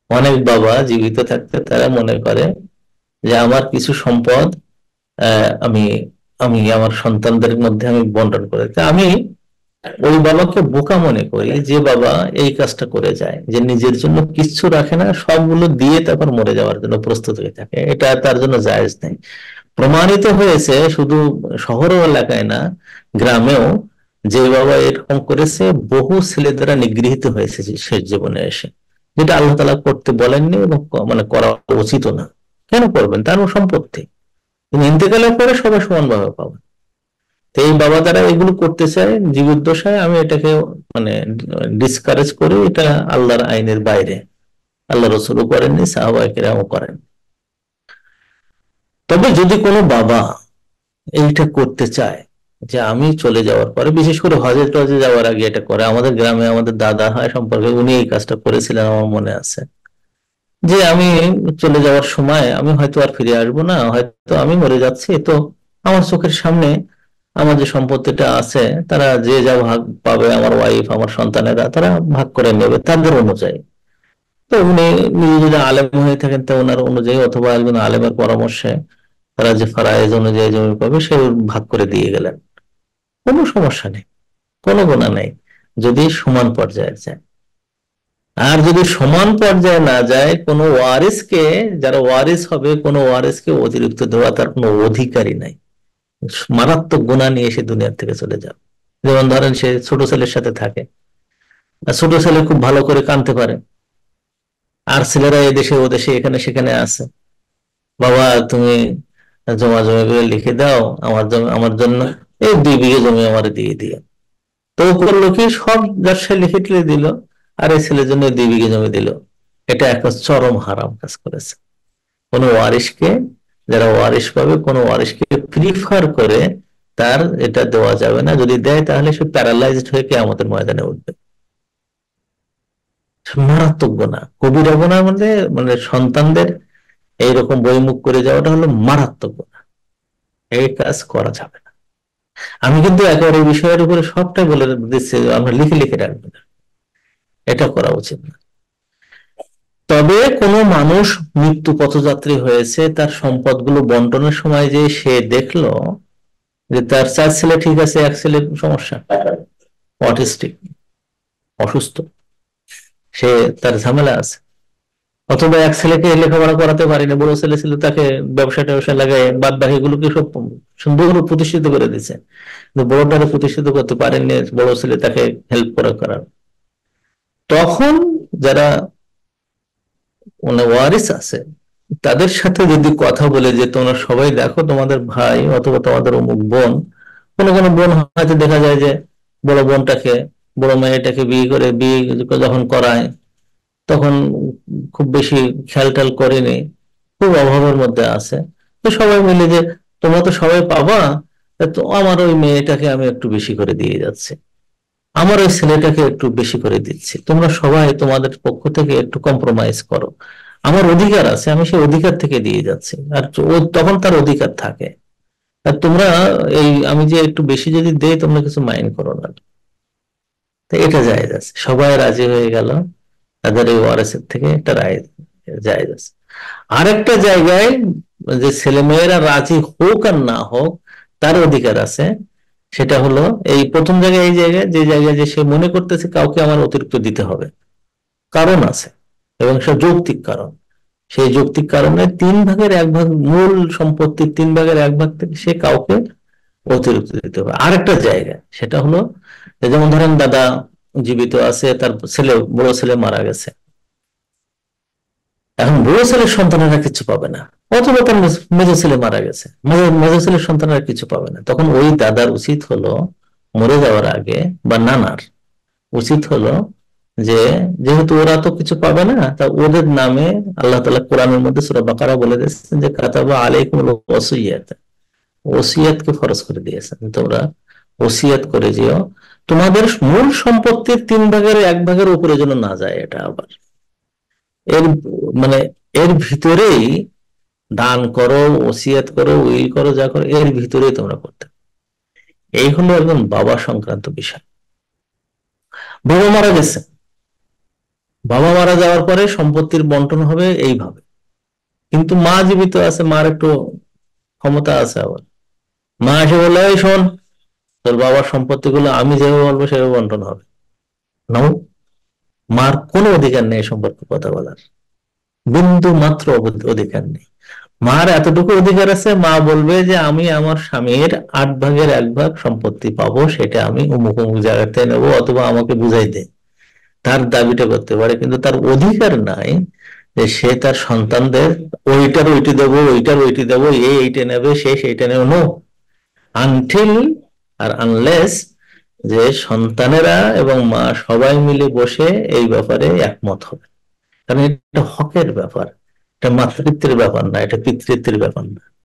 অনেক বাবা জীবিত থাকতে তারা মনে করে যে আমার কিছু সম্পদ আমি আমি আমার সন্তানদের মধ্যে আমি বন্টন করে দিই। তা আমি ওই বাবাকে বোকা মনে করি যে বাবা এই কাজটা করে যায়, যে নিজের জন্য কিচ্ছু রাখে না, সবগুলো দিয়ে তারপর মরে যাওয়ার জন্য প্রস্তুত হয়ে থাকে। এটা তার জন্য জায়েজ নেই। প্রমাণিত হয়েছে শুধু শহর ও এলাকায় না, গ্রামেও যে বাবা এরকম করেছে বহু ছেলে দ্বারা নিগৃহীত হয়েছে শেষ জীবনে এসে, যেটা আল্লাহ তাআলা করতে বলেননি এবং মানে করা উচিত না। কেন করবেন? তার সম্পত্তি, তিনি ইন্তেকালের পরে সবাই সমানভাবে পাবেন। তো এই বাবা দ্বারা এগুলো করতে চায় জীবদ্দশায়, আমি এটাকে মানে ডিসকারেজ করি। এটা আল্লাহর আইনের বাইরে, আল্লাহ রসুলও করেননি, সাহাবায়ে কেরামও করেন। তবে যদি কোনো বাবা এইটা করতে চায়, যে আমি চলে যাওয়ার পরে, বিশেষ করে হজে টজে যাওয়ার আগে এটা করে, আমাদের গ্রামে আমাদের দাদা হয় সম্পর্কে উনি এই কাজটা করেছিলেন আমার মনে আছে, যে আমি চলে যাওয়ার সময় আমি হয়তো আর ফিরে আসবো না, হয়তো আমি মরে যাচ্ছি, তো আমার চোখের সামনে আমার যে সম্পত্তিটা আছে তারা যে যা ভাগ পাবে, আমার ওয়াইফ আমার সন্তানেরা তারা ভাগ করে নেবে তাদের অনুযায়ী। তো উনি নিজে যদি আলেম হয়ে থাকেন তো ওনার অনুযায়ী, অথবা একজন আলেমের পরামর্শে তারা যে ফারায়েজ অনুযায়ী জমি পাবে সে ভাগ করে দিয়ে গেলেন। কোনো সমস্যা নেই, কোনো গুনাহ নেই, যদি সমান পর্যায়ে যায়। আর যদি সমান পর্যায়ে না যায়, কোনো ওয়ারিসকে, যারা ওয়ারিস হবে, কোনো ওয়ারিসকে অতিরিক্ত দেওয়া তার কোনো অধিকারই নাই। মারাত্মক গুনাহ নিয়ে এসে দুনিয়ার থেকে চলে যাবে। যেমন ধরেন সে ছোট ছেলের সাথে থাকে, আর ছোট ছেলে খুব ভালো করে কানতে পারে, আর ছেলেরা এদেশে ওদেশে এখানে সেখানে আছে, বাবা তুমি জমা জমি করে লিখে দাও, আমার জন্য এই 2 বিঘে জমি আমার দিয়ে দিও। তো ও করলো কি, সব ব্যবসায় লিখে টিলে দিল, আর এই ছেলের জন্য 2 বিঘে জমি দিল। এটা একটা চরম হারাম কাজ করেছে। কোন ওয়ারিশকে, যারা ওয়ারিশ পাবে, কোন ওয়ারিশকে প্রিফার করে তার এটা দেওয়া যাবে না। যদি দেয় তাহলে সে প্যারালাইজড হয়ে কিয়ামতের ময়দানে উঠবে। মারাত্মক গুনাহ, কবিরা গুনাহ, মানে মানে সন্তানদের এইরকম বহিমুখ করে যাওয়াটা হলো মারাত্মক গুনাহ। এই কাজ করা যাবে না। আমি কিন্তু একেবারে এই বিষয়ের উপরে সবটাই বলে দিচ্ছি, আমরা লিখে লিখে রাখবো না, এটা করা উচিত না। তবে কোনো মানুষ মৃত্যু পথযাত্রী হয়েছে, তার সম্পদগুলো বন্টনের সময় যে সে দেখলো যে তার 4 ছেলে ঠিক আছে, এক ছেলে সমস্যা, অটিস্টিক, অসুস্থ, সে তার ঝামেলা আছে, অথবা এক ছেলেকে লেখাপড়া করাতে পারিনি, বড় ছেলে ছিল, তাকে ব্যবসা ট্যাবসা লাগাই বাদ বাকি গুলোকে সব সুন্দর প্রতিষ্ঠিত করে দিচ্ছে, কিন্তু বড়টাকে প্রতিষ্ঠিত করতে পারেননি, বড় ছেলে তাকে হেল্প করার। তখন যারা মানে ওয়ারিস আছে তাদের সাথে যদি কথা বলে যে তোমরা সবাই দেখো, তোমাদের ভাই অথবা তোমাদের অমুক বোন, কোনো কোনো বোন হয়তো দেখা যায় যে বড় বোনটাকে, বড় মেয়েটাকে বিয়ে যখন করায় তখন খুব বেশি খেয়াল টেয়াল করেনি, খুব অভাবের মধ্যে আছে, তো সবাই মিলে যে তোমরা তো সবাই পাবা, তো আমার ওই মেয়েটাকে আমি একটু বেশি করে দিয়ে যাচ্ছি, আমার ওই ছেলেটাকে একটু বেশি করে দিচ্ছি, তোমরা সবাই তোমাদের পক্ষ থেকে একটু কম্প্রোমাইজ করো, আমার অধিকার আছে, আমি সেই অধিকার থেকে দিয়ে যাচ্ছি। আর ও তখন তার অধিকার থাকে। আর তোমরা এই আমি যে একটু বেশি যদি দেই তোমরা কিছু মাইন্ড করো না। তো এটা জায়েজ আছে, সবাই রাজি হয়ে গেল, তাদের এই ওয়ারেসের থেকে একটা রায় জায়েজ আছে। আরেকটা জায়গায় যে ছেলে মেয়েরা রাজি হোক আর না হোক তার অধিকার আছে, সেটা হলো এই প্রথম জায়গায়, এই জায়গায় যে জায়গায় যে সে মনে করতেছে কাউকে আমার অতিরিক্ত দিতে হবে, কারণ আছে, এবং সে যৌক্তিক কারণ, সেই যৌক্তিক কারণে 3 ভাগের 1 ভাগ, মূল সম্পত্তির 3 ভাগের 1 ভাগ থেকে সে কাউকে অতিরিক্ত দিতে হবে। আরেকটা জায়গা সেটা হলো, যেমন ধরেন দাদা জীবিত আছে, তার ছেলে, বড় ছেলে মারা গেছে, এখন বড় ছেলের সন্তানেরা কিছু পাবে না, অথবা তার মেজো ছেলে মারা গেছে, মেজো ছেলের সন্তানেরা কিছু পাবে না, তখন ওই দাদার উচিত হলো মরে যাওয়ার আগে, বা নানার উচিত হলো যে, যেহেতু ওরা তো কিছু পাবে না, তা ওদের নামে আল্লাহ তাআলা কোরআনের মধ্যে সূরা বাকারা বলে দিয়েছেন যে কাতাবা আলাইকুমুল ওয়াসিয়াত, ওসিয়াতকে ফরজ করে দিয়েছেন, তোমরা ওসিয়াত করে যেও, তোমাদের মূল সম্পত্তির 3 ভাগের 1 ভাগের উপরে যেন না যায়। এটা আবার এর মানে এর ভিতরেই দান করো, ওসিয়াত করো, উইল করো, যা করো এর ভিতরেই তোমরা করতে। এই হলো একদম বাবা সংক্রান্ত বিষয়। বাবা মারা গেছে, বাবা মারা যাওয়ার পরে সম্পত্তির বন্টন হবে এইভাবে। কিন্তু মা জীবিত আছে, মার একটু ক্ষমতা আছে। আবার মা এসে বললো, এই শোন, তোর বাবার সম্পত্তিগুলো আমি যেভাবে বলবো সেভাবে বন্টন হবে। নাও, মার কোনো অধিকার নেই এ সম্পর্কে কথা বলার, বিন্দু মাত্র অধিকার নেই। মার এতটুকু অধিকার আছে, মা বলবে যে আমি আমার স্বামীর 8 ভাগের 1 ভাগ সম্পত্তি পাবো, সেটা আমি অমুক অমুক জায়গাতে নেবো, অথবা আমাকে বুঝাই দে, তার দাবিটা করতে পারে। কিন্তু তার অধিকার নাই যে সে তার সন্তানদের ওইটার ওইটি দেবো, ওইটার ওইটি দেবো, এইটা নেবে, সে সেইটা নেবে। নো, আনটিল আর আনলেস যে সন্তানেরা এবং মা সবাই মিলে বসে এই ব্যাপারে একমত হবে। কারণ এটা হকের ব্যাপার, এটা মাতৃত্বের ব্যাপার না, এটা পিতৃত্বের ব্যাপার না।